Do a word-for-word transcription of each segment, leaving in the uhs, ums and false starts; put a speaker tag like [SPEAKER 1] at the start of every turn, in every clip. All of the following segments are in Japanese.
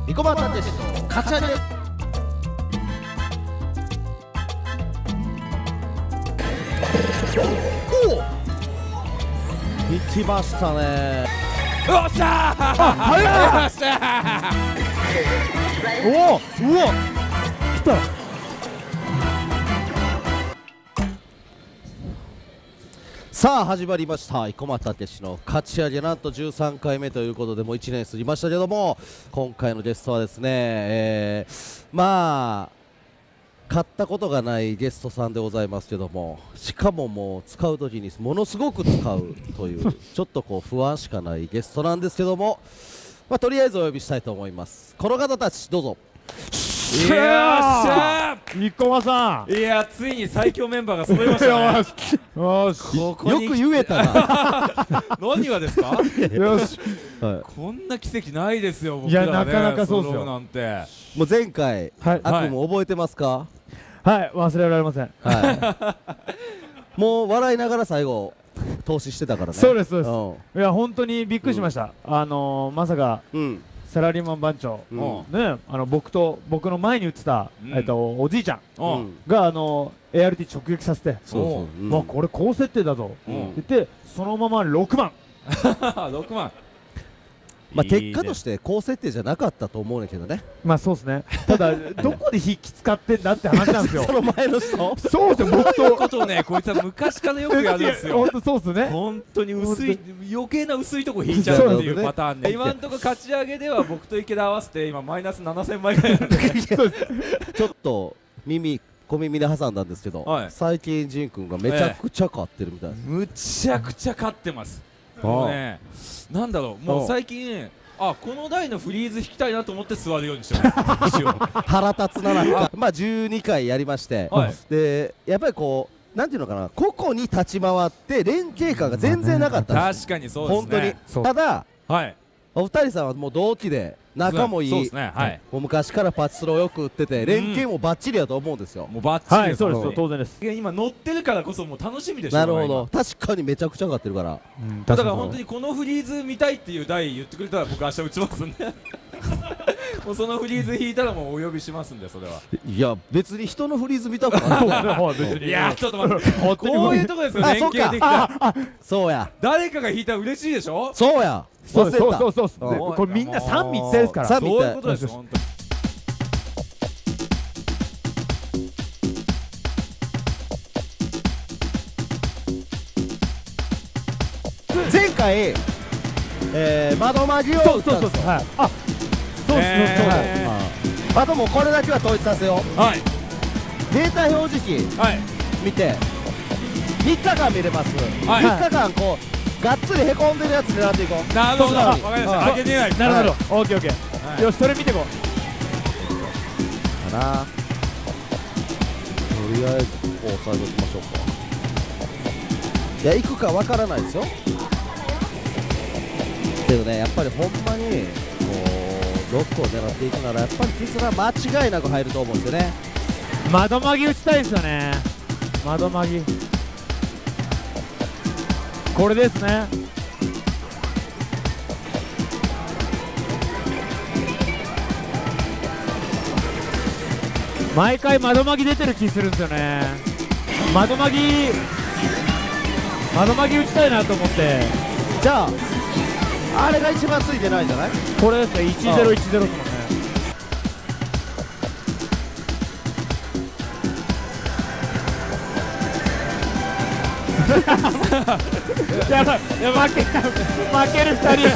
[SPEAKER 1] 生駒たけしのカチャレ。おお、行きましたね。
[SPEAKER 2] よっしゃー、
[SPEAKER 1] 早い。
[SPEAKER 2] よっしゃー。
[SPEAKER 1] おお、うわ、来た。さあ始まりました生駒たけしの勝ち上げ、なんとじゅうさんかいめということで、もういちねん過ぎましたけども、今回のゲストはですね、えー、まあ買ったことがないゲストさんでございますけども、しかももう使う時にものすごく使うというちょっとこう不安しかないゲストなんですけども、まあ、とりあえずお呼びしたいと思います。この方たちどうぞ。
[SPEAKER 2] よっしゃ
[SPEAKER 3] 生駒さん、
[SPEAKER 2] ー。いや、ついに最強メンバーが揃いましたね。
[SPEAKER 3] よし
[SPEAKER 2] ここに
[SPEAKER 1] よく言えたな。
[SPEAKER 2] 何がですか？
[SPEAKER 3] よし、
[SPEAKER 1] はい、
[SPEAKER 2] こんな奇跡ないですよ。僕
[SPEAKER 3] いや
[SPEAKER 2] らね、
[SPEAKER 3] なかなかそうっすよ
[SPEAKER 2] 揃なんて。
[SPEAKER 1] もう前回、
[SPEAKER 3] はい
[SPEAKER 1] 悪夢覚えてますか？
[SPEAKER 3] はい、忘れられません。
[SPEAKER 1] はい、もう笑いながら最後投資してたからね。
[SPEAKER 3] そうですそうです
[SPEAKER 1] うん、
[SPEAKER 3] いや本当にびっくりしました。あのー、まさか
[SPEAKER 1] うん
[SPEAKER 3] サラリーマン番長、
[SPEAKER 1] うん
[SPEAKER 3] ね、あの僕と僕の前に打ってた、
[SPEAKER 2] うん
[SPEAKER 3] えっとおじいちゃん
[SPEAKER 2] うん
[SPEAKER 1] うん
[SPEAKER 3] があの エーアールティー 直撃させて、
[SPEAKER 1] そうそう、うん
[SPEAKER 3] まあこれ高設定だぞ、
[SPEAKER 1] うん
[SPEAKER 3] 言ってそのままろくまん。
[SPEAKER 2] ろくまん。
[SPEAKER 1] まあ、
[SPEAKER 2] いいね
[SPEAKER 1] 結果として高設定じゃなかったと思うねんけどね。
[SPEAKER 3] まあそうですね。ただどこで筆記使ってんだって話なんですよ。
[SPEAKER 1] その前の人
[SPEAKER 3] そうですよ、僕
[SPEAKER 2] そういう
[SPEAKER 3] と
[SPEAKER 2] ことをね、こいつは昔からよくやるんですよ。
[SPEAKER 3] 本当そうっすね。
[SPEAKER 2] 本当に薄い、余計な薄いとこ引いちゃうっていうパターンね。
[SPEAKER 1] そう
[SPEAKER 2] 今んとこ勝ち上げでは僕と池田合わせて今マイナスななせんまいぐらいなんで。
[SPEAKER 3] そうです。
[SPEAKER 1] ちょっと耳小耳で挟んだんですけど、
[SPEAKER 2] はい
[SPEAKER 1] 最近仁君がめちゃくちゃ買ってるみたいです。
[SPEAKER 2] むちゃくちゃ勝ってます。
[SPEAKER 1] ああ
[SPEAKER 2] もうね、なんだろう、も
[SPEAKER 1] ああ
[SPEAKER 2] う最近、あ、この台のフリーズ引きたいなと思って座るようにしてます。一応
[SPEAKER 1] 腹立つな、なんかまあじゅうにかいやりまして、
[SPEAKER 2] はい
[SPEAKER 1] でやっぱりこうなんていうのかな、個々に立ち回って連携感が全然なかったんです。
[SPEAKER 2] 確かにそうです
[SPEAKER 1] 本当に
[SPEAKER 2] ね。
[SPEAKER 3] そう
[SPEAKER 1] ただ
[SPEAKER 2] はい。
[SPEAKER 1] お二人さんはもう同期で仲もいい、
[SPEAKER 2] そうですね。はい。
[SPEAKER 1] もう昔からパチスロをよく打ってて連携もバッチリだと思うんですよ。
[SPEAKER 2] もうバッチリ
[SPEAKER 3] はい、
[SPEAKER 2] です。
[SPEAKER 3] そうですよ、
[SPEAKER 2] 本当に
[SPEAKER 3] 当然です。
[SPEAKER 2] 今乗ってるからこそもう楽しみでしょ。
[SPEAKER 1] なるほど、確かにめちゃくちゃ買ってるから
[SPEAKER 2] だから本当にこのフリーズ見たいっていう台言ってくれたら僕明日打ちますんで。もうそのフリーズ引いたらもうお呼びしますんで、それは。
[SPEAKER 1] いや別に人のフリーズ見たことない
[SPEAKER 3] はい別に
[SPEAKER 2] いやー、ちょっと待って、こういうとこですよ、
[SPEAKER 1] あ
[SPEAKER 2] 連携できた。
[SPEAKER 1] そうや
[SPEAKER 2] 誰かが引いたら嬉しいでしょ。
[SPEAKER 1] そうや
[SPEAKER 3] そうそう
[SPEAKER 1] 忘れた
[SPEAKER 3] そうそうそう、
[SPEAKER 1] うん
[SPEAKER 3] これみんな三位一体ですから。
[SPEAKER 1] 三
[SPEAKER 2] そういうことですよ、本当に。
[SPEAKER 1] 前回、えー、窓マギを
[SPEAKER 3] そう
[SPEAKER 1] 打ったんですよ。
[SPEAKER 3] そうそうはい。あ、そうです
[SPEAKER 2] えー
[SPEAKER 3] そう
[SPEAKER 1] はいあともうこれだけは統一させよう。
[SPEAKER 2] はい。
[SPEAKER 1] データ表示器
[SPEAKER 2] はい。
[SPEAKER 1] 見てみっかかん見れます。
[SPEAKER 2] はい
[SPEAKER 1] みっかかんこうがっつりへこんでるやつ狙っていこう。
[SPEAKER 2] なるほど。わ
[SPEAKER 1] そう
[SPEAKER 2] かりました。上げてない。
[SPEAKER 3] なるほど、オッケーオッケ
[SPEAKER 2] はい
[SPEAKER 3] ー。よし、それ見てこ
[SPEAKER 1] かな。とりあえずここ押さえておきましょうか。いや行くかわからないですよ。けどね、やっぱりほんまにこうロックを狙っていくならやっぱり絆間違いなく入ると思うんですよね。
[SPEAKER 3] う。窓マギ打ちたいですよね。窓マギ。これですね。毎回窓マギ出てる気するんですよね。窓マギ窓マギ打ちたいなと思って。
[SPEAKER 1] じゃああれが一番ついてないんじゃない？
[SPEAKER 3] これですね、いちゼロいちゼロですもんね。やばい、やばい、負け負けるふたり。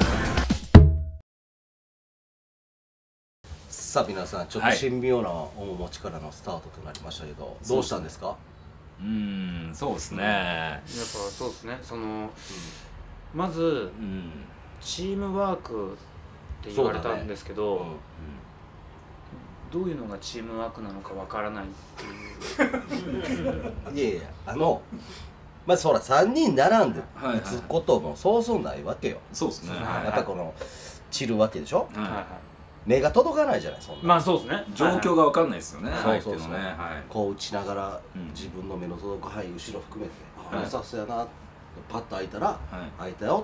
[SPEAKER 1] さあ皆さんちょっと神妙な面持ちからのスタートとなりましたけど、どうしたんですか？
[SPEAKER 2] うーん、そうですね。
[SPEAKER 4] やっぱそうですね、その、まず
[SPEAKER 2] うん。
[SPEAKER 4] チームワークって言われたんですけど、どういうのがチームワークなのかわからないっていう
[SPEAKER 1] いやいや、あのまずほらさんにん並んで
[SPEAKER 2] はいはい
[SPEAKER 1] 打つこともそうそうないわけよ。
[SPEAKER 2] そうですね。
[SPEAKER 4] はい
[SPEAKER 1] やっぱこの散るわけでしょ。
[SPEAKER 4] はいは
[SPEAKER 1] 目が届かないじゃないそんな。
[SPEAKER 4] い、まあそうですね、
[SPEAKER 2] 状況がわかんないですよね。
[SPEAKER 1] そうそうそう、
[SPEAKER 2] 相手のね。はい。
[SPEAKER 1] こう打ちながら
[SPEAKER 2] うん
[SPEAKER 1] 自分の目の届く範囲後ろ含めて、
[SPEAKER 2] はい
[SPEAKER 1] あ良さそうやな、パッと開いたら
[SPEAKER 2] はい。
[SPEAKER 1] 開いたよとか、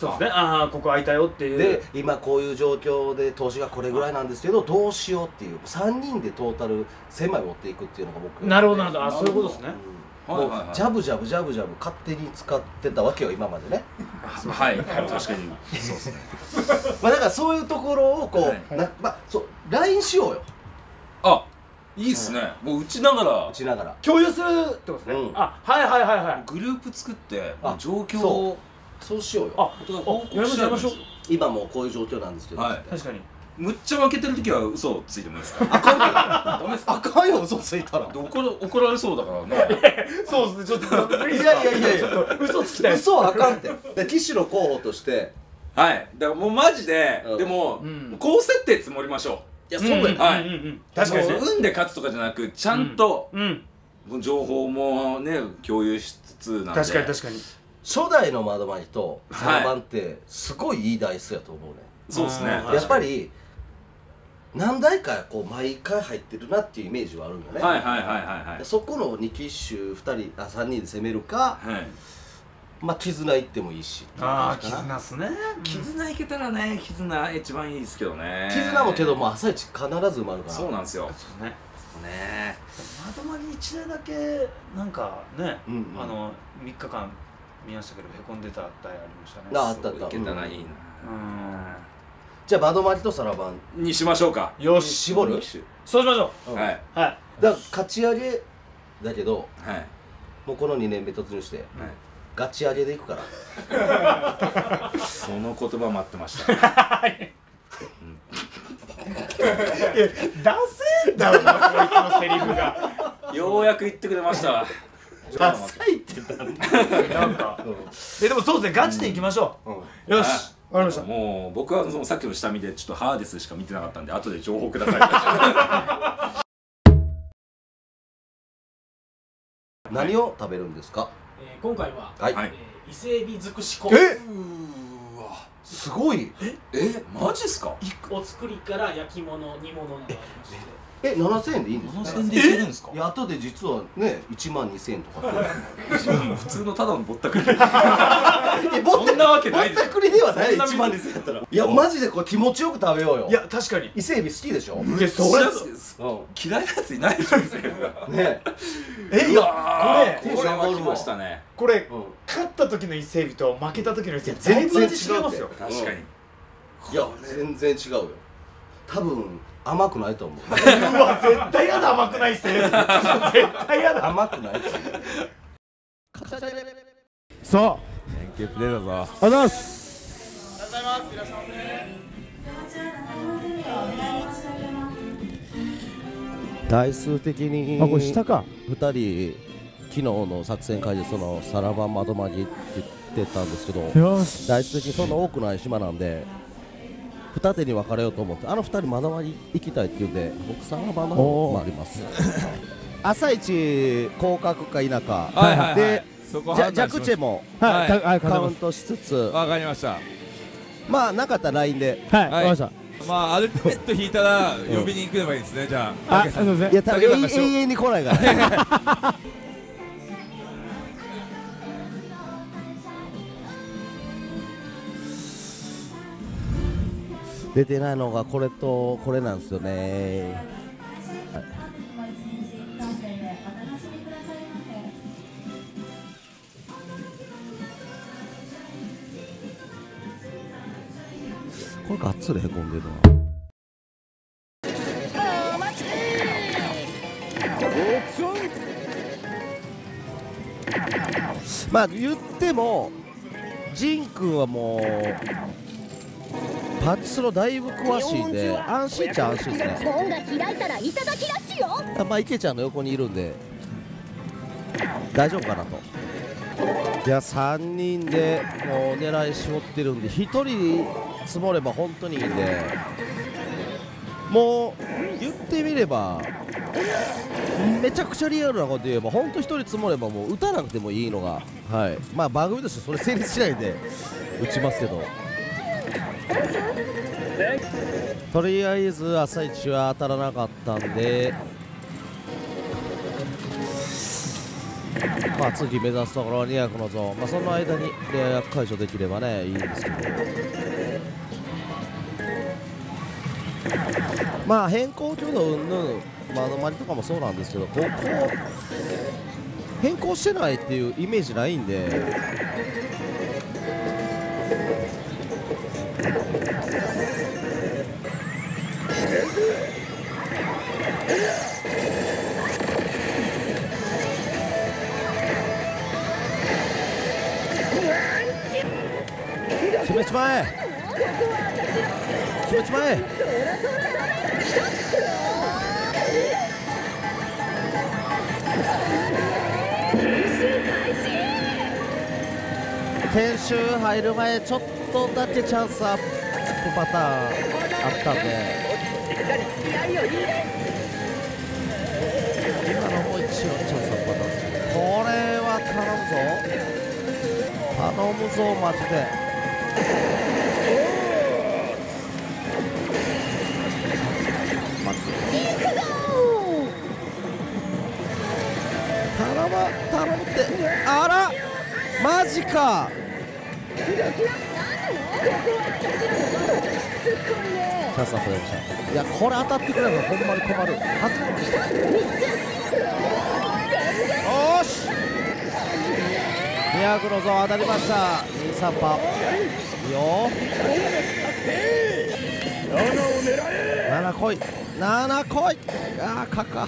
[SPEAKER 4] そうですね。ああここ空いたよっていう。
[SPEAKER 1] で今こういう状況で投資がこれぐらいなんですけどどうしようっていうさんにんでトータルせんまい持っていくっていうのが僕
[SPEAKER 4] なるほどなるほど。あそういうことですね。
[SPEAKER 1] もうジャブジャブジャブジャブ勝手に使ってたわけよ今までね。
[SPEAKER 5] はい確かにそうですね。
[SPEAKER 1] まあだからそういうところをこうなまあそう ライン しようよ
[SPEAKER 5] あいいっすね。もう打ちながら
[SPEAKER 1] 打ちながら
[SPEAKER 4] 共有するってことですね。
[SPEAKER 1] うん
[SPEAKER 4] あはいはいはいはい。
[SPEAKER 5] グループ作って
[SPEAKER 1] あ
[SPEAKER 5] 状況
[SPEAKER 1] そ
[SPEAKER 5] を
[SPEAKER 1] そうしようよ。
[SPEAKER 4] ああやりましょうやりましょう。
[SPEAKER 1] 今もうこういう状況なんですけど、
[SPEAKER 5] はい
[SPEAKER 4] 確かに。
[SPEAKER 5] むっちゃ負けてる時は嘘をついてもいいですか？
[SPEAKER 1] あかんよ
[SPEAKER 5] ダメですか？
[SPEAKER 1] あかんよ嘘ついたら
[SPEAKER 5] で怒ら怒られそうだからね。
[SPEAKER 4] そうですねちょっと無理
[SPEAKER 1] い
[SPEAKER 4] ですか。
[SPEAKER 1] やいやいやいや
[SPEAKER 4] ちょっと嘘つきたい。
[SPEAKER 1] 嘘はあかんってで騎士の候補として
[SPEAKER 5] はいだからもうマジで
[SPEAKER 1] うん
[SPEAKER 5] でも
[SPEAKER 4] うん
[SPEAKER 5] 高設定積もりましょ
[SPEAKER 1] いやそうやね、
[SPEAKER 5] はい
[SPEAKER 4] うんうんうん
[SPEAKER 5] う。
[SPEAKER 4] 確かにね
[SPEAKER 5] もう。運で勝つとかじゃなくちゃんと
[SPEAKER 4] うん。
[SPEAKER 5] 情報もね共有しつつなんで
[SPEAKER 4] 確かに確かに。
[SPEAKER 1] 初代の窓マギと
[SPEAKER 5] はい
[SPEAKER 1] さんばんってすごいいいダイスやと思うね、
[SPEAKER 5] そうですね
[SPEAKER 4] あー
[SPEAKER 1] やっぱり何台かこう毎回入ってるなっていうイメージはあるんだね、
[SPEAKER 5] はいはいはいはいはい
[SPEAKER 1] そこのに機種ふたりあさんにんで攻めるか
[SPEAKER 5] はい
[SPEAKER 1] まあ絆いってもいいし
[SPEAKER 4] ああ
[SPEAKER 1] っていう感じかな
[SPEAKER 4] 絆っすね。
[SPEAKER 5] 絆いけたらね絆一番いいですけどね。
[SPEAKER 1] 絆もけども朝一必ず埋まるから
[SPEAKER 5] そうなんですよ
[SPEAKER 4] そうね。
[SPEAKER 5] ね。
[SPEAKER 4] 窓マギ一台だけなんかね、
[SPEAKER 1] うんうん
[SPEAKER 4] あのみっかかん見ましたけどへこんでた台ありましたね。
[SPEAKER 1] ああったあった
[SPEAKER 5] いけたらいいな。
[SPEAKER 1] じゃあ窓マギとサラバン
[SPEAKER 5] にしましょうか。
[SPEAKER 4] よし
[SPEAKER 1] 絞る
[SPEAKER 4] そうしましょ
[SPEAKER 1] うん
[SPEAKER 5] はい
[SPEAKER 4] う。はい。
[SPEAKER 1] だから勝ち上げだけど
[SPEAKER 5] はい
[SPEAKER 1] もうこのにねんめ突入してガチ上げでいくから
[SPEAKER 5] その言葉待ってました。
[SPEAKER 4] ダセーんだろなこいつのセリフが。
[SPEAKER 5] ようやく言ってくれましたわ。
[SPEAKER 1] ダサいってなんだ
[SPEAKER 4] なんか。えでもそうですねガチでいきましょ
[SPEAKER 1] うん
[SPEAKER 4] う。よし。わかりました。
[SPEAKER 5] もう僕はそのさっきの下見でちょっとハーデスしか見てなかったんで後で情報くださ
[SPEAKER 1] 何を食べるんですか？
[SPEAKER 6] えー今回は、
[SPEAKER 1] はい、
[SPEAKER 5] はい
[SPEAKER 6] えー伊勢海老尽くし粉
[SPEAKER 1] え
[SPEAKER 5] うわ
[SPEAKER 1] すごい
[SPEAKER 5] えマジっすか？
[SPEAKER 6] お作りから焼き物煮物などありまして
[SPEAKER 1] えななせんえんでいいんですか？
[SPEAKER 5] ななせんでいけるんですか？
[SPEAKER 1] いや後で実はねいちまんにせんえんとか
[SPEAKER 5] 普通のただのぼったくり。
[SPEAKER 1] いやぼ
[SPEAKER 5] そんなわけないです
[SPEAKER 1] ぼったくりではない
[SPEAKER 5] そんな
[SPEAKER 1] いちまんにせんえんやったらいやマジでこれ気持ちよく食べようよ
[SPEAKER 4] いや確かに。
[SPEAKER 1] 伊勢海老好きでしょ？
[SPEAKER 4] いやそれ。
[SPEAKER 5] 嫌い
[SPEAKER 1] う
[SPEAKER 5] なやついないでしょ。
[SPEAKER 1] んね
[SPEAKER 4] えいやこれ
[SPEAKER 5] これは来ましたね。
[SPEAKER 4] これ
[SPEAKER 1] うん
[SPEAKER 4] 勝った時の伊勢海老と負けた時の伊勢海老
[SPEAKER 1] 全然
[SPEAKER 4] 全然違いますよ。
[SPEAKER 5] 確かに。
[SPEAKER 1] いや全然違うよ多分甘くないと思う
[SPEAKER 4] うわ絶対やだ甘くない伊勢海老。絶対やだ。
[SPEAKER 1] 甘くない
[SPEAKER 3] そう
[SPEAKER 2] 連携プレーだぞ。
[SPEAKER 3] ありがとうございます。
[SPEAKER 1] 台数的に
[SPEAKER 3] あこれ下か。
[SPEAKER 1] ふたり昨日の作戦会でそのさらば窓マギって言ってたんですけど
[SPEAKER 3] よし。
[SPEAKER 1] 台数的にそんな多くない島なんで二手に分かれようと思ってあの二人窓マギ行きたいって言うんで僕さらばの方もあります朝一降格か否か、
[SPEAKER 2] はいはいはい
[SPEAKER 1] で
[SPEAKER 2] そこ
[SPEAKER 1] じゃ
[SPEAKER 2] 判断しまし
[SPEAKER 1] 弱チェも
[SPEAKER 3] はい、
[SPEAKER 2] はい
[SPEAKER 3] かはい、
[SPEAKER 1] カ
[SPEAKER 3] かます。
[SPEAKER 1] ウントしつつ
[SPEAKER 2] わかりました。
[SPEAKER 1] まあなかったら ライン で
[SPEAKER 3] はい、わ
[SPEAKER 2] はい
[SPEAKER 3] かりました。
[SPEAKER 2] まあアルティメット引いたら呼びに行けばいいですね。じゃあ
[SPEAKER 3] あ、
[SPEAKER 2] 竹さん。
[SPEAKER 3] すみません。
[SPEAKER 1] いや多分
[SPEAKER 2] 竹中
[SPEAKER 1] 永遠に来ないから出てないのがこれとこれなんですよね、はいこれがっつりへこんでるなまあ言ってもジン君はもうパチスロだいぶ詳しいんで安心っちゃ安心ですね
[SPEAKER 7] 門が開いたらいただきらしいよ。
[SPEAKER 1] あまあ池ちゃんの横にいるんで大丈夫かなといやさんにんでもう狙い絞ってるんでひとり積もれば本当にいいんでもう言ってみればめちゃくちゃリアルなこと言えば本当ひとり積もればもう打たなくてもいいのがはいまあ番組としてそれ成立しないで打ちますけどとりあえず朝一は当たらなかったんでまあ次目指すところはにひゃくのゾーン、まあ、その間にレア役解除できればねいいんですけど、まあ変更挙動うんぬん窓まりとかもそうなんですけど、ここ変更してないっていうイメージないんで。決めちまえ決めちまえ研修入る前ちょっとだけチャンスアップパターンあったんで、今のも一応チャンスアップパターンです。これは頼むぞ頼むぞマジで。頼む頼むってあらマジか。チャンスアップ出ました。いやこれ当たってくれるのほんまに困るはず。よーしにひゃくのゾーン当たりました。にさんパいいよなな来いなな来い。あーかか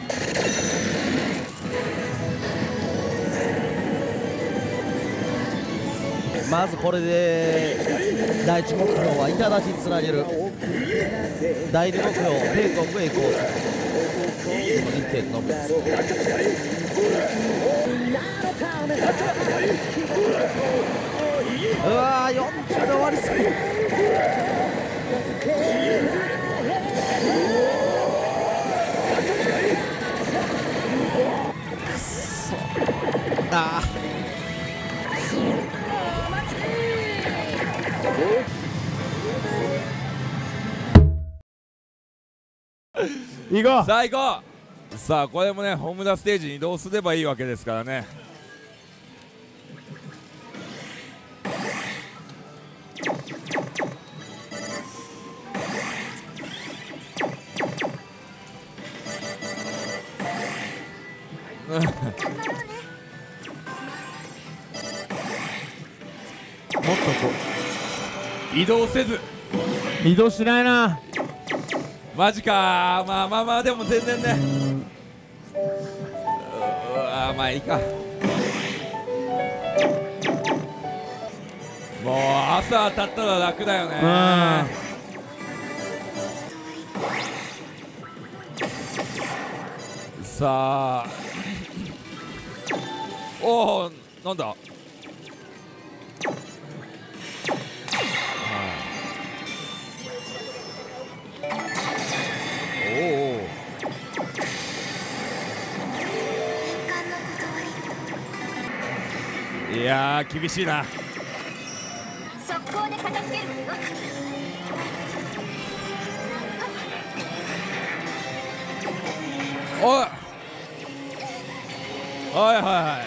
[SPEAKER 1] まずこれで第一目標は頂につなげる。第二目標天国へ行こう。にてんのみです。うわーよんじゅうで終わりすぎ。あー
[SPEAKER 3] 行こう。
[SPEAKER 2] さあ行こう。さあこれもねホームダステージに移動すればいいわけですからね。
[SPEAKER 3] もっとこ
[SPEAKER 2] 移動せず
[SPEAKER 3] う移動しないな。
[SPEAKER 2] マジか。まあまあまあでも全然ねうわまあいいか。もう朝当たったら楽だよね。さあおおなんだいやー厳しいな。
[SPEAKER 7] 速攻で片付ける。
[SPEAKER 2] おいはいはいはい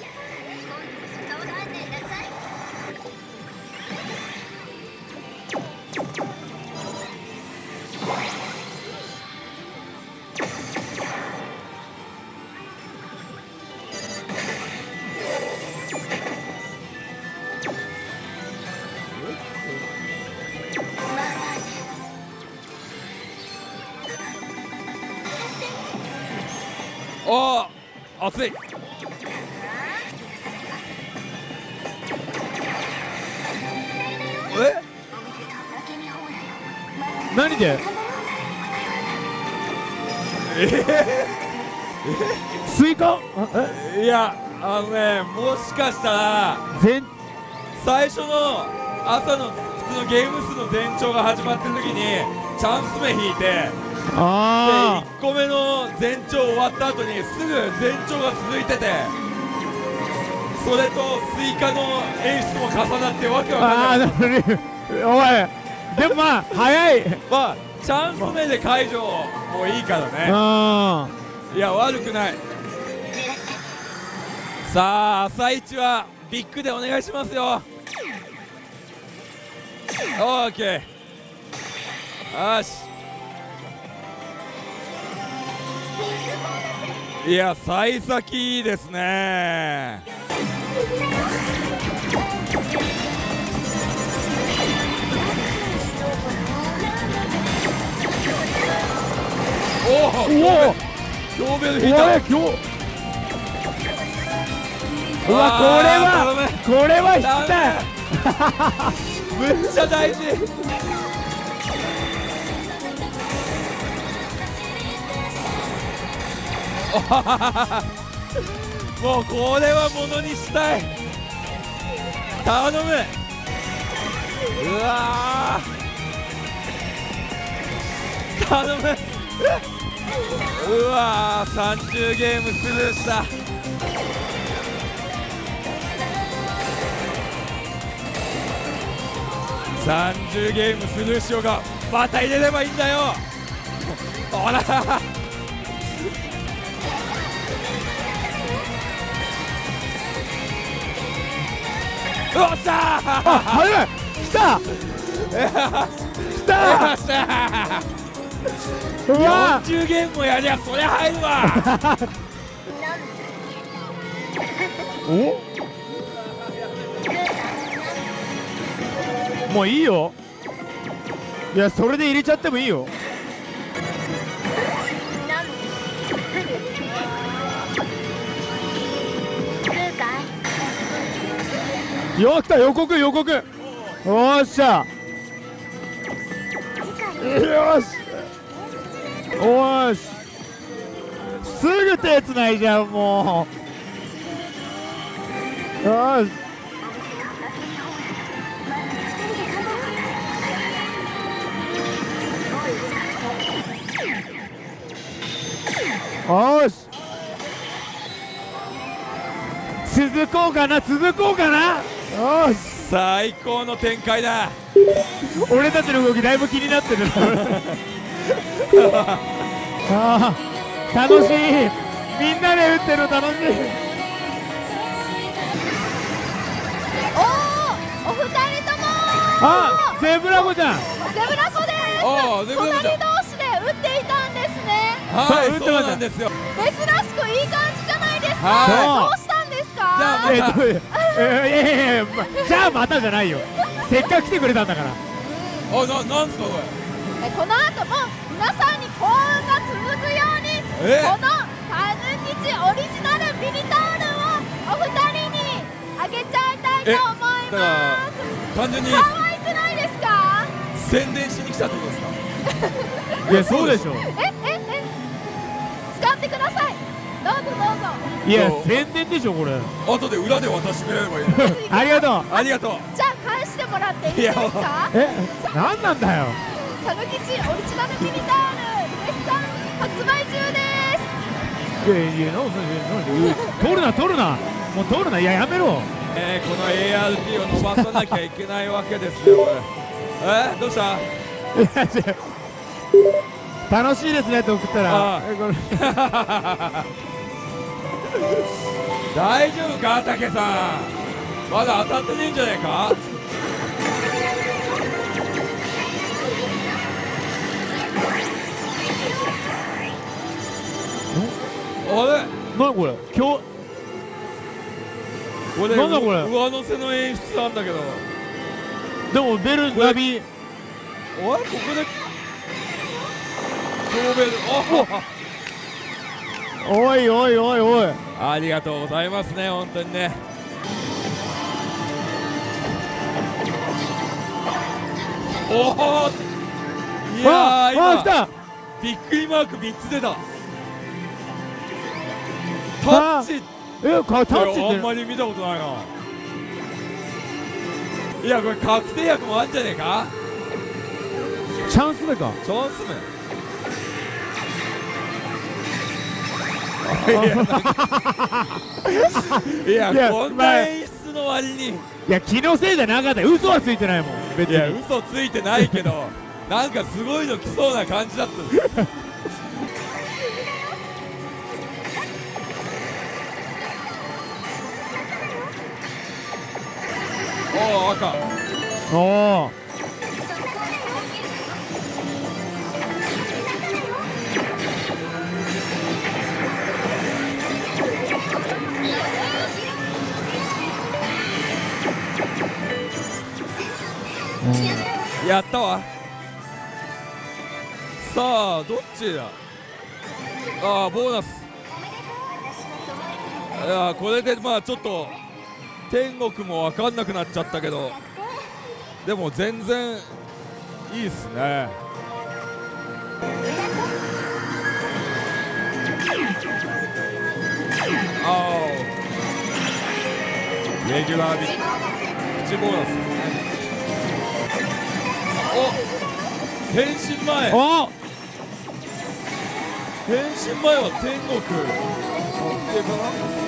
[SPEAKER 2] おー熱い。え
[SPEAKER 3] 何でスイカ
[SPEAKER 2] いやあのねもしかしたら
[SPEAKER 3] 全
[SPEAKER 2] 最初の朝の普通のゲーム数の前兆が始まってる時にチャンス目引いてで
[SPEAKER 3] あ
[SPEAKER 2] いっこめの前兆終わった後にすぐ前兆が続いててそれとスイカの演出も重なってわけわかん
[SPEAKER 3] ああ
[SPEAKER 2] ない。
[SPEAKER 3] ーなるほど。おいでもまあ早い。
[SPEAKER 2] まあチャンス目で解除もいいからね。
[SPEAKER 3] あ
[SPEAKER 2] いや悪くない。 さあ朝一はビッグでお願いしますよ。オーケー、よし。いや幸先いいですね。おお、強ベル引いた。
[SPEAKER 3] うわこれはこれは引きたい。
[SPEAKER 2] めっちゃ大事。もうこれはものにしたい。頼む。うわー頼む。うわーさんじゅうゲームスルーした。さんじゅうゲームスルーしようがまた入れればいいんだよ。ほらおっしゃー。
[SPEAKER 3] あ早い来た来た。うわ
[SPEAKER 2] よんじゅうゲームもやりゃそりゃ入るわ。
[SPEAKER 3] おもういいよ。いやそれで入れちゃってもいいよ。よっ来た予告予告。おっしゃよしおーしすぐ手つないじゃんもう。よしよし続こうかな続こうかな。よし
[SPEAKER 2] 最高の展開だ。
[SPEAKER 3] 俺たちの動きだいぶ気になってるあー楽しい。みんなで打ってるの楽しい。
[SPEAKER 7] おお、お二人とも
[SPEAKER 3] あゼブラコちゃん。
[SPEAKER 7] ゼブラコです。
[SPEAKER 2] おーゼブラコちゃん
[SPEAKER 7] 隣同士で打っていたんですね。
[SPEAKER 2] はい
[SPEAKER 3] そう
[SPEAKER 2] そうなんですよ。
[SPEAKER 7] 珍しくいい感じじゃないですか。
[SPEAKER 2] は
[SPEAKER 7] どうしたんですか。
[SPEAKER 2] じゃあ
[SPEAKER 3] えっとえーいやいやいやまじゃあまたじゃないよ。せっかく来てくれたんだから。
[SPEAKER 2] あななんすかこ
[SPEAKER 7] えこの後も皆さんに幸運が続くように、
[SPEAKER 2] え
[SPEAKER 7] このたぬきちオリジナルミニタオルをお二人にあげちゃいたいと思い
[SPEAKER 2] えだから
[SPEAKER 7] ます。
[SPEAKER 2] 単純に
[SPEAKER 7] 可愛くないですか。
[SPEAKER 2] 宣伝しに来たってことですか。
[SPEAKER 3] いやそうでしょ。
[SPEAKER 7] えええ使ってください。どうぞどうぞ。
[SPEAKER 3] いや
[SPEAKER 2] そう
[SPEAKER 3] 宣伝でしょこれ。
[SPEAKER 2] 後で裏で渡してくれればいいの。
[SPEAKER 3] ありがとう。
[SPEAKER 2] ありがとう。
[SPEAKER 7] じゃあ返してもらっていいですか。
[SPEAKER 3] えなんなんだよ。
[SPEAKER 7] たぬきちオリジナルミニタオル絶賛発売中です。
[SPEAKER 3] いやいやなんでなんで取るな取るなもう取るな。いややめろ。
[SPEAKER 2] えー、この エーアールティー を伸ばさなきゃいけないわけですよこれ。えー、どうした。
[SPEAKER 3] いや違う楽しいですねって送ったら
[SPEAKER 2] ああ
[SPEAKER 3] えこれ
[SPEAKER 2] 大丈夫かたけさん。まだ当たってねえんじゃないか。あれ
[SPEAKER 3] 何これ今日
[SPEAKER 2] これ
[SPEAKER 3] なんだこれ
[SPEAKER 2] 上乗せの演出なんだけど。
[SPEAKER 3] でもベルナビ
[SPEAKER 2] おいここで超ベル。
[SPEAKER 3] おいおいおいおい。
[SPEAKER 2] あありがとうございますね本当にね。おおいやー
[SPEAKER 3] ああ来
[SPEAKER 2] 今
[SPEAKER 3] た。
[SPEAKER 2] びっくりマークみっつ出た。タ
[SPEAKER 3] あ
[SPEAKER 2] ッチ
[SPEAKER 3] えかタッチって
[SPEAKER 2] いやあんまり見たことないな。いやこれ確定薬もあんじゃねえか。
[SPEAKER 3] チャンス目か。
[SPEAKER 2] チャンス目。いやなんかいや
[SPEAKER 3] いや
[SPEAKER 2] こんな演出の割に。
[SPEAKER 3] いや気のせいじゃなかった。嘘はついてないもん別
[SPEAKER 2] いや
[SPEAKER 3] に。
[SPEAKER 2] 嘘ついてないけどなんかすごいの来そうな感じだったおお赤。
[SPEAKER 3] おお
[SPEAKER 2] やったわ。さあどっちだ。ああボーナス。いやこれでまあちょっと天国も分かんなくなっちゃったけど、でも全然いいっすね。ああレギュラービッチボーナスですね。お変身前。
[SPEAKER 3] お
[SPEAKER 2] 変身前は天国確定か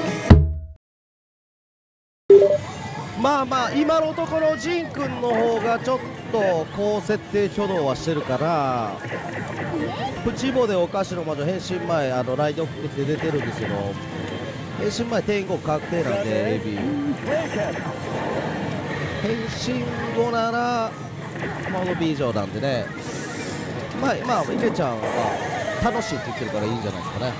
[SPEAKER 2] な。
[SPEAKER 1] まあまあ今のところジン君の方がちょっと高設定挙動はしてるからプチボでお菓子の魔女変身前あのライド服って出てるんですけど変身前天国確定なんでエビ変身後ならモード B 以上なんでねまあまあ池ちゃんは楽しいって言ってるからいいんじゃないですかね。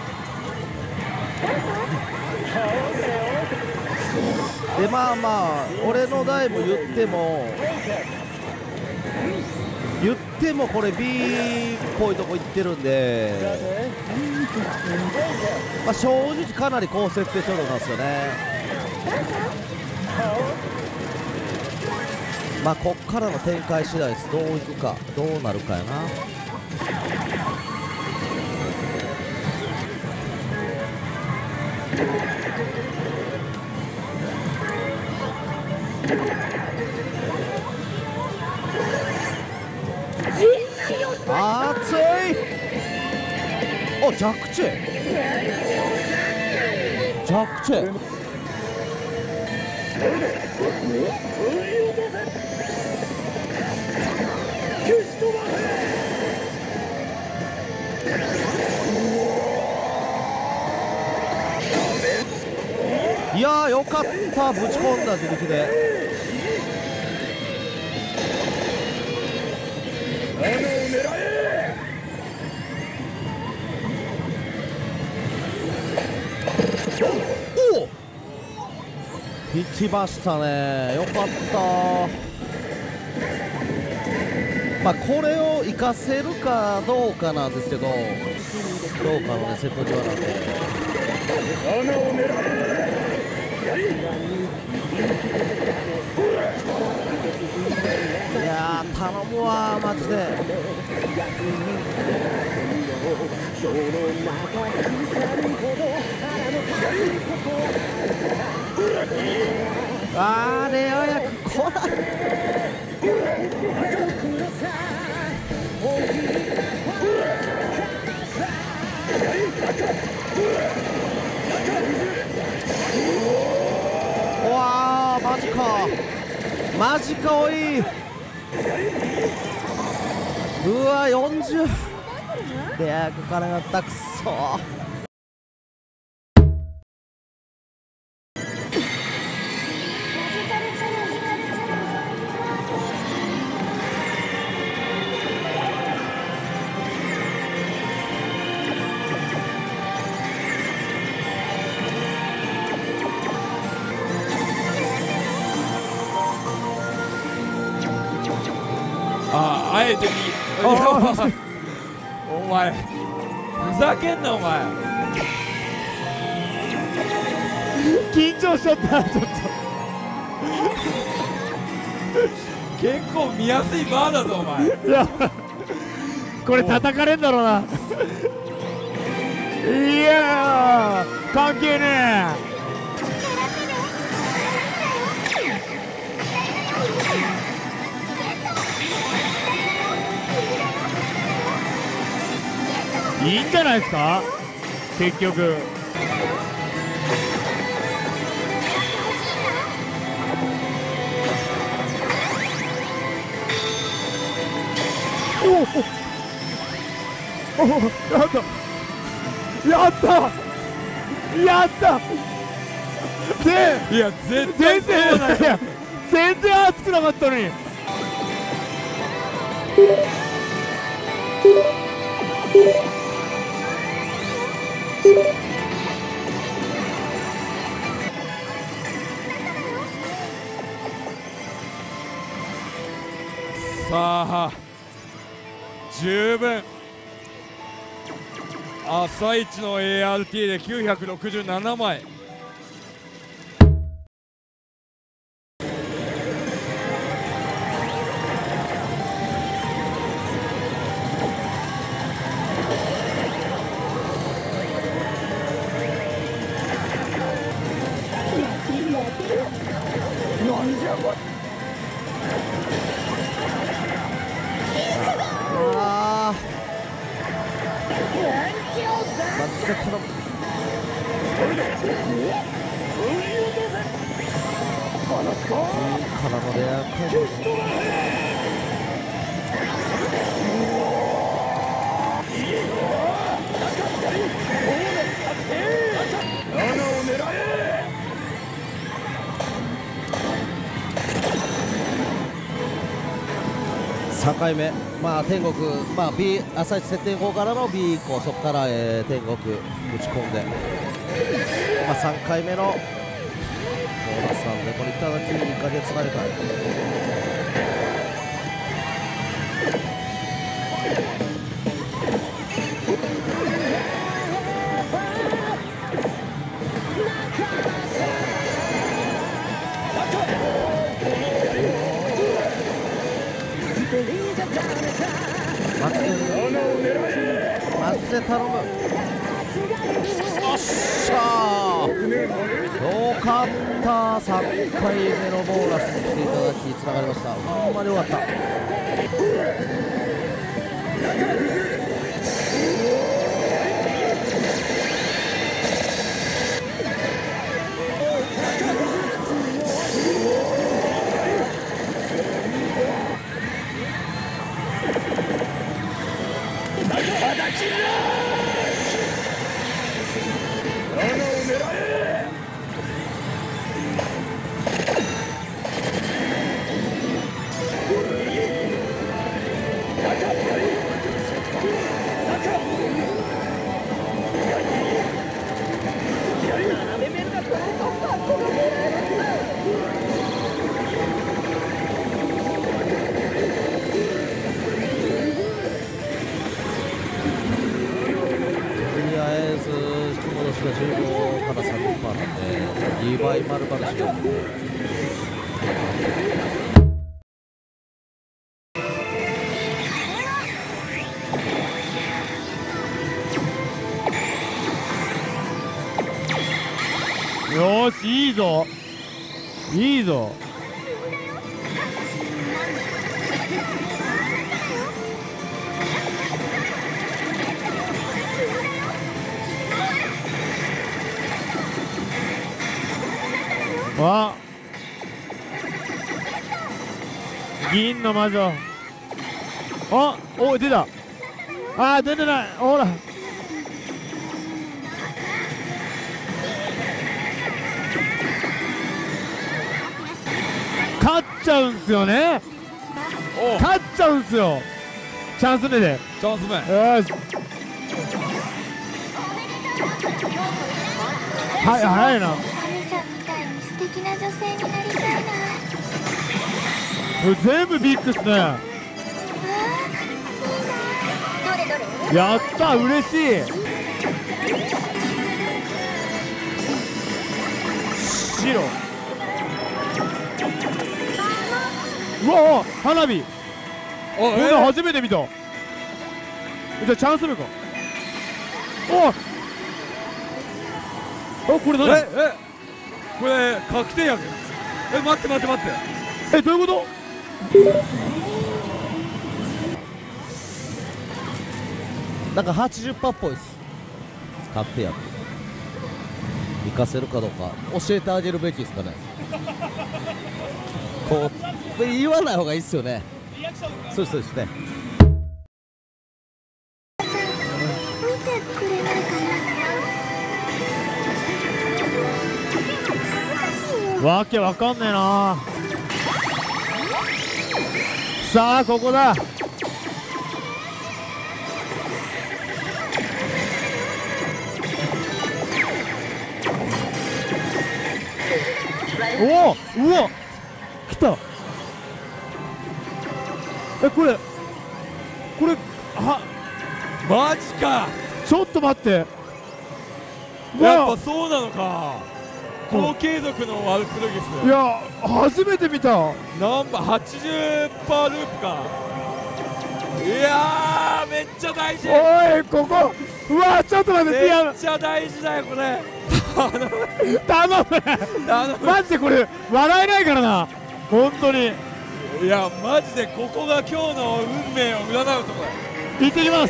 [SPEAKER 1] でまあまあ俺の代も言っても言ってもこれ B っぽいとこ行ってるんで、まあ、正直かなり高設定挙動なんですよね。まあこっからの展開次第です。どういくかどうなるかやな。熱い。おジャックチェジャックチェいやーよかったぶち込んだ自力で。おお引きましたね。よかった。まあこれを活かせるかどうかなんですけどどうかのね瀬戸際なんでいやー頼むわマジで。あれ早く来ない。うわーマジかマジかおい。うわよんじゅうレアかからなったくそー。
[SPEAKER 2] ああえてみお前ふざけんなお前。
[SPEAKER 3] 緊張しちゃったちょっと
[SPEAKER 2] 結構見やすいバーだぞお前。
[SPEAKER 3] いやこれ叩かれんだろうな。いやー関係ねえ。いいんじゃないですか結局。おおおやったやったやったぜ
[SPEAKER 2] いや絶
[SPEAKER 3] 全然
[SPEAKER 2] 対そうだよ。
[SPEAKER 3] 全然熱くなかったのに。
[SPEAKER 2] さあ十分朝一の エーアールティー できゅうひゃくろくじゅうななまい。
[SPEAKER 1] あーマジで頼む。いいからのレアカード。さんかいめ、まあ天国、まあ B 朝一設定後からの B 以降、そこから、えー、天国打ち込んで、まあ、さんかいめのボーナスなんで、これいただきいっかげつなりたい。マジでマジで頼む。よっしゃー、よかった。さんかいめのボーナスにしていただきつながりました。ほんまによかった。じゅうごからさんじゅっパーセント なんでにばい丸々しよ
[SPEAKER 3] う。よーし、いいぞいいぞ。あ、銀の魔女。あ、おい出た。あー出てない。ほら勝っちゃうんすよね。勝っちゃうんすよ。チャンス目で
[SPEAKER 2] チャンス目。
[SPEAKER 3] よし、はい、早いな。
[SPEAKER 7] 素敵な女性になりたいな。
[SPEAKER 3] これ全部ビッグっすね。
[SPEAKER 7] どれどれ。
[SPEAKER 3] やったー、嬉しい。白。うわー、花火。
[SPEAKER 2] お
[SPEAKER 3] こんなん初めて見た。じゃあチャンス目か。おお、これ何。
[SPEAKER 2] ええこれ確定薬。え待って待って待って。
[SPEAKER 3] え、どういうこと。
[SPEAKER 1] なんか はちじゅっパーセント っぽいです。確定薬活かせるかどうか教えてあげるべきですかね。こう言わない方がいいっすよね。そうですそうですね。
[SPEAKER 7] 見てくれないかな。
[SPEAKER 3] わけわかんねえな。 さあここだ。おおうわ来た。えこれこれは
[SPEAKER 2] マジか。
[SPEAKER 3] ちょっと待って。う
[SPEAKER 2] やっ
[SPEAKER 3] わ
[SPEAKER 2] ぱそうなのか。後継続のワルプルギス。
[SPEAKER 3] いや初めて見た。
[SPEAKER 2] ナンバー はちじゅっパーセント ループか。いやーめっちゃ大事。
[SPEAKER 3] おいここうわちょっと待って。いや
[SPEAKER 2] めっちゃ大事だよこれ。
[SPEAKER 3] 頼む
[SPEAKER 2] 頼む
[SPEAKER 3] マジでこれ笑えないからな本当に。
[SPEAKER 2] いやマジでここが今日の運命を占うところ。
[SPEAKER 3] 行ってきます。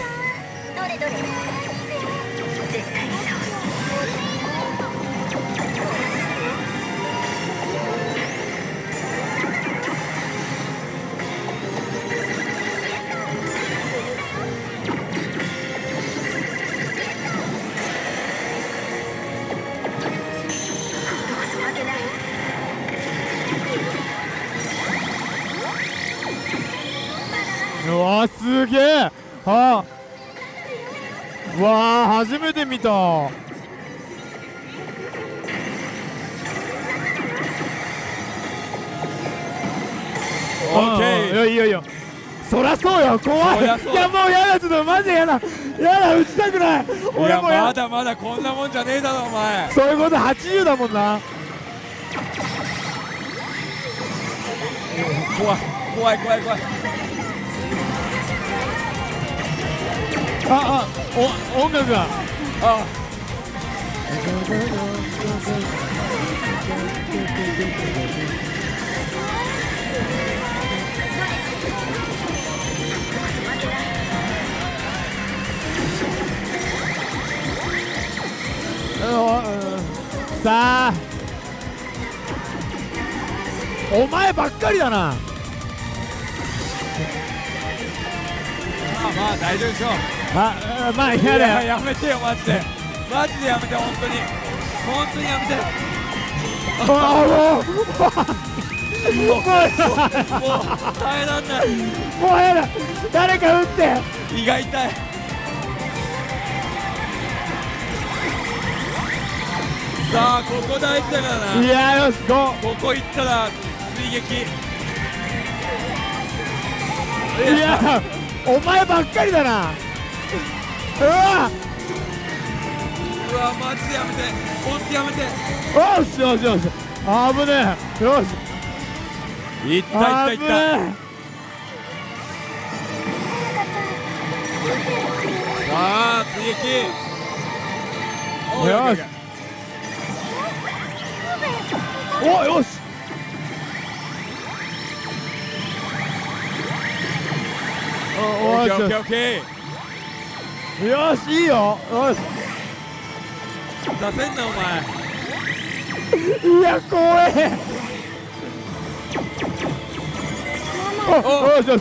[SPEAKER 3] うわすげえ。あうわあ初めて見た。オ
[SPEAKER 2] ッケー。
[SPEAKER 3] いやいやいやそりゃそうよ怖い。い
[SPEAKER 2] そりゃそう
[SPEAKER 3] やもうやだちょっとマジでやだやだ打ちたくない。
[SPEAKER 2] いや
[SPEAKER 3] 俺もや
[SPEAKER 2] まだまだこんなもんじゃねえだろお前。
[SPEAKER 3] そういうことはちじゅうだもんな。
[SPEAKER 2] 怖い怖い怖い怖い。
[SPEAKER 3] ああお音楽が
[SPEAKER 2] あ
[SPEAKER 3] さあお前ばっかりだな。
[SPEAKER 2] まあまあ大丈夫でしょう。
[SPEAKER 3] まあまあ
[SPEAKER 2] い
[SPEAKER 3] 嫌だよ。
[SPEAKER 2] ややめてよマジでマジでやめて本当に本当にやめて。
[SPEAKER 3] あもうもう
[SPEAKER 2] もう耐えらんない。
[SPEAKER 3] もうやだ誰か撃って
[SPEAKER 2] 胃が痛い。さあここ大事だからな。
[SPEAKER 3] いやよしゴ
[SPEAKER 2] ここ行ったら追撃。
[SPEAKER 3] ーいやお前ばっかりだな。うわ
[SPEAKER 2] うわマジでやめて本当やめて。
[SPEAKER 3] よしよしよし危ねえよし
[SPEAKER 2] いったいったいっ
[SPEAKER 3] 危
[SPEAKER 2] た。
[SPEAKER 3] ね
[SPEAKER 2] さあ追撃。おい
[SPEAKER 3] よしおよしお
[SPEAKER 2] オッケーオッケ
[SPEAKER 3] よし
[SPEAKER 2] ーオッケー。
[SPEAKER 3] よしいいよよし
[SPEAKER 2] 出せんなお前。
[SPEAKER 3] いや怖え。おおよしよし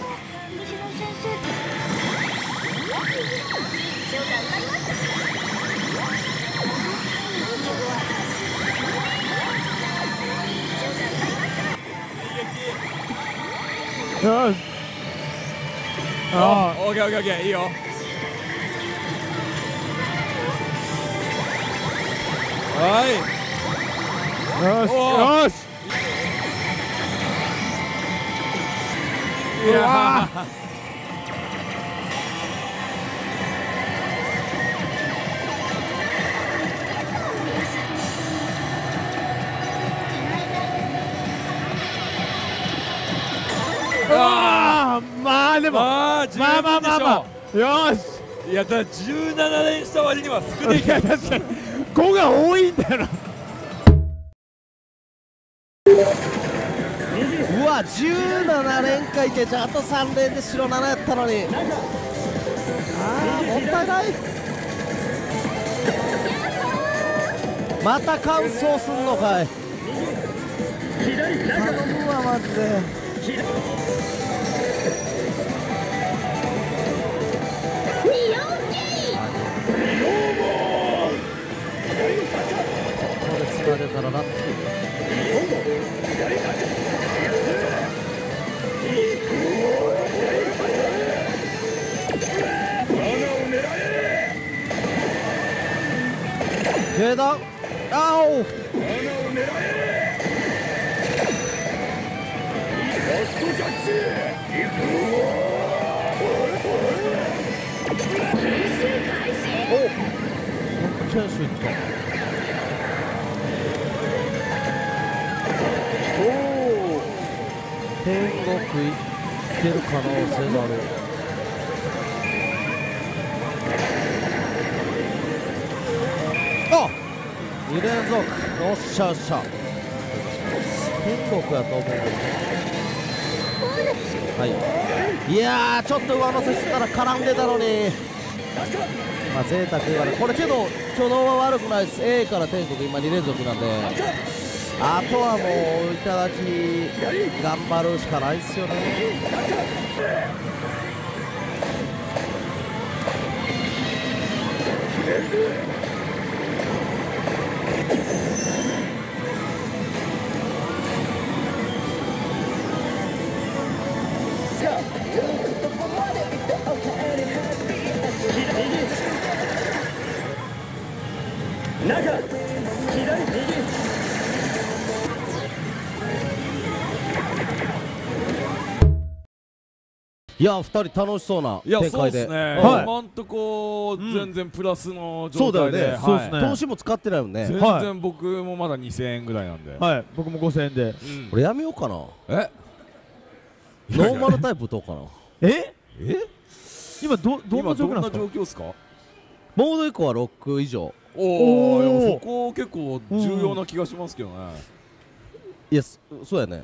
[SPEAKER 3] よしあ
[SPEAKER 2] オッケーオッケーオッケーいいよ。はい
[SPEAKER 3] よし
[SPEAKER 2] お
[SPEAKER 3] よし
[SPEAKER 2] いや
[SPEAKER 3] あーまあでも
[SPEAKER 2] まあ十
[SPEAKER 3] まあまあ
[SPEAKER 2] 分でし
[SPEAKER 3] まあま
[SPEAKER 2] ょ
[SPEAKER 3] あよし
[SPEAKER 2] う。いやだからじゅうなな連した割には少ねえ
[SPEAKER 3] い
[SPEAKER 2] けど。
[SPEAKER 3] や確かにごが多いんだよな。
[SPEAKER 1] うわじゅうなな連かいてじゃああとさん連で白ななやったのに。あーもったいない。また完走すんのかい。頼むわマジで。ここでつなげたらラッキー。 下段あお選手いった天国行ってる可能性がある。あに連続よっしゃよっしゃ天国やと思うけどはいいやーちょっと上乗せしてたら絡んでたのにまあ贅沢言われこれけど挙動は悪くないです。 A から天国今に連続なんであとはもういただき頑張るしかないっすよね。いやふたり楽しそうない
[SPEAKER 2] や
[SPEAKER 1] 展開で
[SPEAKER 2] そうですね、
[SPEAKER 3] はい
[SPEAKER 2] 今んとこ全然プラスの
[SPEAKER 1] そうだよ
[SPEAKER 2] 状態で、
[SPEAKER 1] ね
[SPEAKER 3] そうですね
[SPEAKER 1] 投資も使ってないもんね。
[SPEAKER 2] 全
[SPEAKER 3] はい
[SPEAKER 2] 然僕もまだにせんえんぐらいなんで、
[SPEAKER 3] はい僕もごせんえんで。
[SPEAKER 2] うん
[SPEAKER 1] 俺やめようかな。
[SPEAKER 2] え
[SPEAKER 1] ノーマルタイプどうかな。
[SPEAKER 3] え
[SPEAKER 2] え
[SPEAKER 3] 今どどん
[SPEAKER 2] 今
[SPEAKER 3] な状
[SPEAKER 2] どんな
[SPEAKER 3] 況なんですか？
[SPEAKER 2] 状況ですか？
[SPEAKER 1] モード以降はろく以上。
[SPEAKER 2] おお
[SPEAKER 3] おー
[SPEAKER 2] そこ結構重要な気がしますけどね。
[SPEAKER 1] いやそそうやね。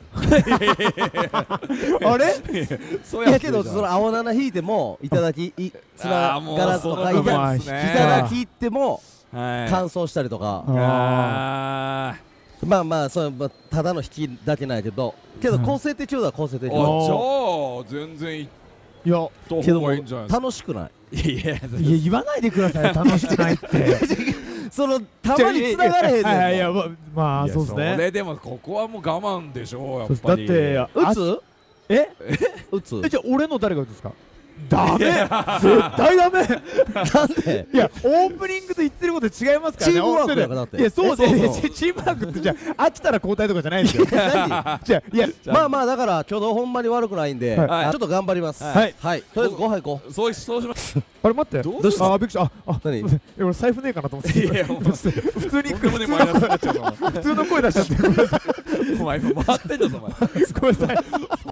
[SPEAKER 3] あれ
[SPEAKER 2] そう
[SPEAKER 1] いやけど
[SPEAKER 2] つ
[SPEAKER 1] その青七引いてもいただきいつなガラスとかい
[SPEAKER 2] い
[SPEAKER 1] た
[SPEAKER 3] まあ
[SPEAKER 1] いただきいっても
[SPEAKER 2] はい
[SPEAKER 1] 乾燥したりとか
[SPEAKER 2] あ
[SPEAKER 1] まあまあそれまあただの引きだけないけどけど構成的強度は構成的
[SPEAKER 2] ー
[SPEAKER 1] 強
[SPEAKER 2] あじゃあ全然行っ
[SPEAKER 3] いや
[SPEAKER 2] た
[SPEAKER 1] 度けども
[SPEAKER 2] 方がいいんじゃないですか。
[SPEAKER 1] 楽しくない。
[SPEAKER 2] いや
[SPEAKER 3] いや言わないでください楽しくないって。
[SPEAKER 1] そのたまに繋がれへん
[SPEAKER 3] いやい
[SPEAKER 1] ねんも
[SPEAKER 3] やままあ
[SPEAKER 2] いや
[SPEAKER 3] そうですね。
[SPEAKER 2] それでもここはもう我慢でしょうやっ
[SPEAKER 3] そうです
[SPEAKER 2] ぱり。
[SPEAKER 3] だって
[SPEAKER 1] う打つ
[SPEAKER 3] え
[SPEAKER 1] 打つ
[SPEAKER 3] えじゃあ俺の誰が打つんですか？ダメ絶対ダメ。
[SPEAKER 1] なんで
[SPEAKER 3] いやオープニングと言ってること違いますからね。
[SPEAKER 1] チームワークやからだって
[SPEAKER 3] いやそうで
[SPEAKER 1] えそうそう
[SPEAKER 3] チームワークってじゃあ飽きたら交代とかじゃないんですよ。じゃあいや
[SPEAKER 1] まあまあだから挙動ほんまに悪くないんで、
[SPEAKER 3] はい
[SPEAKER 1] ちょっと頑張ります。
[SPEAKER 3] はい
[SPEAKER 1] はい、とりあえずごはい行こう。
[SPEAKER 2] そうそうします。
[SPEAKER 3] あれ待って
[SPEAKER 2] どう
[SPEAKER 1] どうした
[SPEAKER 3] あびっくりしたああ
[SPEAKER 1] 何
[SPEAKER 3] すいませんいや俺財布ねえかなと思って
[SPEAKER 2] いやお前
[SPEAKER 3] 普通に
[SPEAKER 2] とんでもねえマイナスになっちゃうぞ
[SPEAKER 3] 普通の声出しちゃってごめんなさい
[SPEAKER 2] お前今回ってんだぞお前。
[SPEAKER 3] ごめんなさい。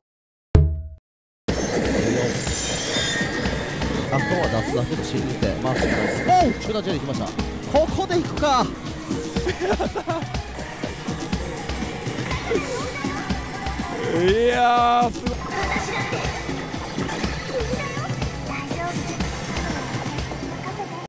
[SPEAKER 1] あとは出すだけで信じて回していきます。おう中段中に行きました。ここで行くか。
[SPEAKER 2] いやーす